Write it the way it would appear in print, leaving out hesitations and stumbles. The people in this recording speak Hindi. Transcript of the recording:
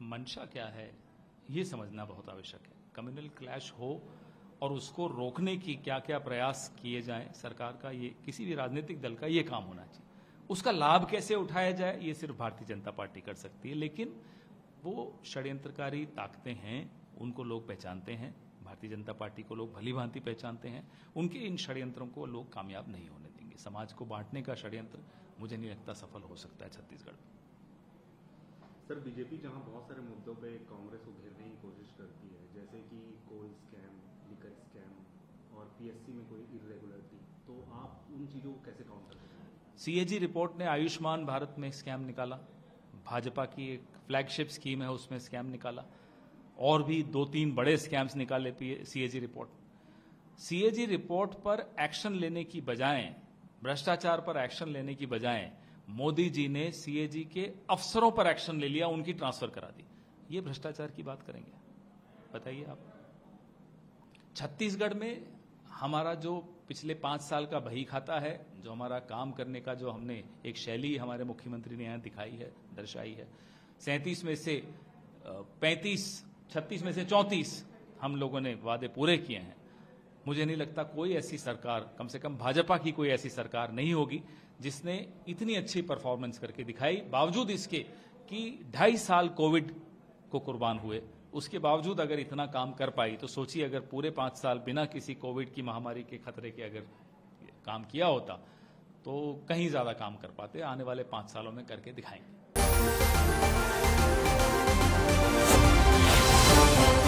मंशा क्या है ये समझना बहुत आवश्यक है। कम्युनल क्लैश हो और उसको रोकने की क्या क्या प्रयास किए जाएं, सरकार का ये किसी भी राजनीतिक दल का ये काम होना चाहिए। उसका लाभ कैसे उठाया जाए ये सिर्फ भारतीय जनता पार्टी कर सकती है, लेकिन वो षड्यंत्रकारी ताकतें हैं, उनको लोग पहचानते हैं। भारतीय जनता पार्टी को लोग भली भांति पहचानते हैं। उनके इन षड्यंत्रों को लोग कामयाब नहीं होने देंगे। समाज को बांटने का षड्यंत्र मुझे नहीं लगता सफल हो सकता है छत्तीसगढ़ में। सर, बीजेपी जहां बहुत सारे मुद्दों पे कांग्रेस को घेरने की कोशिश करती है, जैसे कि कोल स्कैम, लिकर स्कैम और पीएससी में कोई इरेगुलरिटी, तो आप उन चीजों को कैसे काउंटर करेंगे? सीएजी रिपोर्ट ने आयुष्मान भारत में स्कैम निकाला, भाजपा की एक फ्लैगशिप स्कीम है उसमें स्कैम निकाला, और भी 2-3 बड़े स्कैम्स निकाले सीएजी रिपोर्ट। सीएजी रिपोर्ट पर एक्शन लेने की बजाय, भ्रष्टाचार पर एक्शन लेने की बजाय मोदी जी ने सीएजी के अफसरों पर एक्शन ले लिया, उनकी ट्रांसफर करा दी। ये भ्रष्टाचार की बात करेंगे? बताइए आप। छत्तीसगढ़ में हमारा जो पिछले 5 साल का बही खाता है, जो हमारा काम करने का जो हमने एक शैली हमारे मुख्यमंत्री ने यहां दिखाई है, दर्शाई है, 37 में से 35, 36 में से 34 हम लोगों ने वादे पूरे किए हैं। मुझे नहीं लगता कोई ऐसी सरकार, कम से कम भाजपा की कोई ऐसी सरकार नहीं होगी जिसने इतनी अच्छी परफॉर्मेंस करके दिखाई, बावजूद इसके कि 2.5 साल कोविड को कुर्बान हुए, उसके बावजूद अगर इतना काम कर पाई, तो सोचिए अगर पूरे 5 साल बिना किसी कोविड की महामारी के खतरे के अगर काम किया होता तो कहीं ज्यादा काम कर पाते। आने वाले 5 सालों में करके दिखाएंगे।